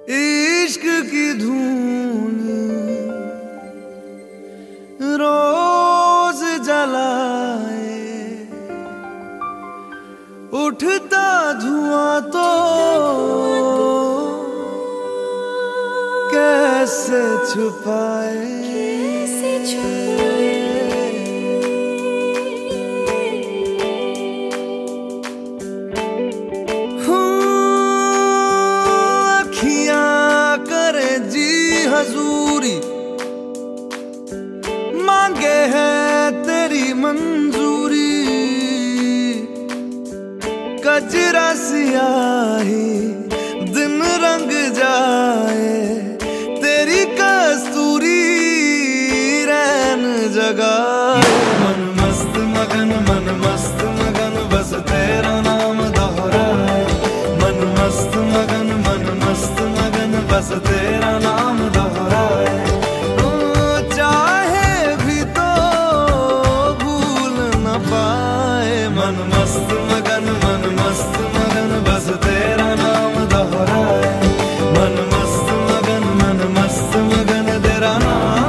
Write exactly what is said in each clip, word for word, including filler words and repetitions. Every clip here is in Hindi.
इश्क की धून रोज जलाए, उठता धुआं तो कैसे छुपाए, कैसे छुपाए। हजूरी मांगे है तेरी मंजूरी, कजरा सियाही दिन रंग जाए, तेरी कस्तूरी रैन जगाए। मन मस्त मगन मन मस्त मगन बस तेरा नाम दोहराए, मन मस्त मगन मन मस्त मगन बस तेरा नाम दोहराए। चाहे भी तो भूल न पाए, मन मस्त मगन मन मस्त मगन बस तेरा नाम दोहराए, मन मस्त मगन मन मस्त मगन तेरा नाम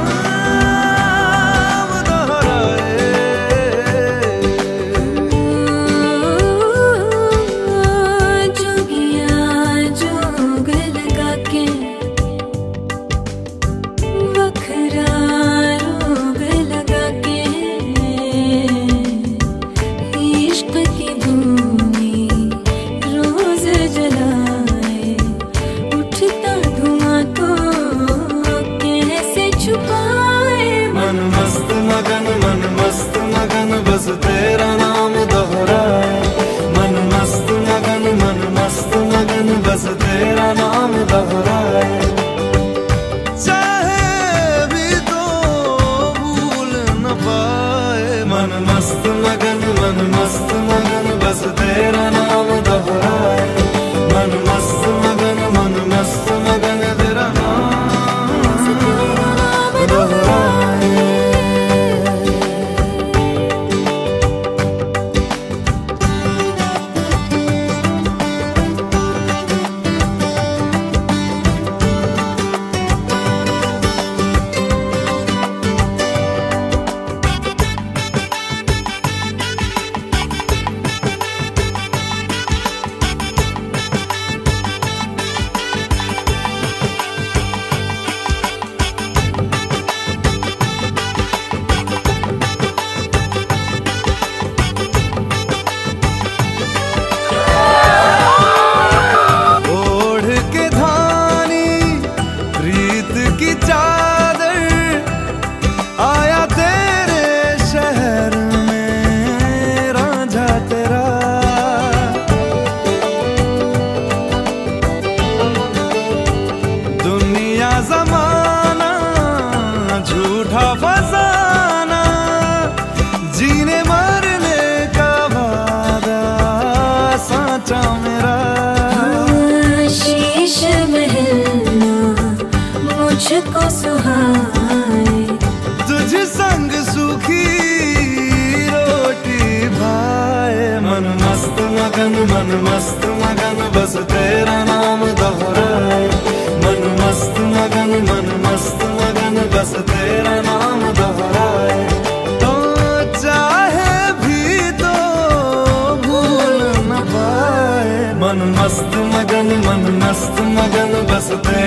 दोहराए। जोगिया जोग लगा के बखरा रोग लगा के, इश्क की धूनी रोज जलाए, उठता धुआं तो कैसे छुपाए। मन मस्त मगन मन मस्त मगन बस तेरा नाम दोहराए, मन मस्त मगन मन मस्त मगन बस तेरा नाम दोहराए। चाहे भी तो भूल न पाए, मन मस्त मगन मन मस्त मगन बस तेरा नाम दोहराए, मन मस्त मगन मन मस्त मगन तेरा नाम दोहराए। की चादर आया तेरे शहर में रांझा तेरा, दुनिया जमाना झूठा फसाना, जीने मरने का वादा साचा मेरा। शीश महलना मुझको सुहाए, तुझ संग सूखी रोटी भाए। मन मस्त मगन मन मस्त मगन बस तेरा नाम दोहराए, मन मस्त मगन मन मस्त मगन बस तेरा नाम दोहराए। तो चाहे भी तो भूल न पाए, मन मस्त मगन मन मस्त मगन बस तेरा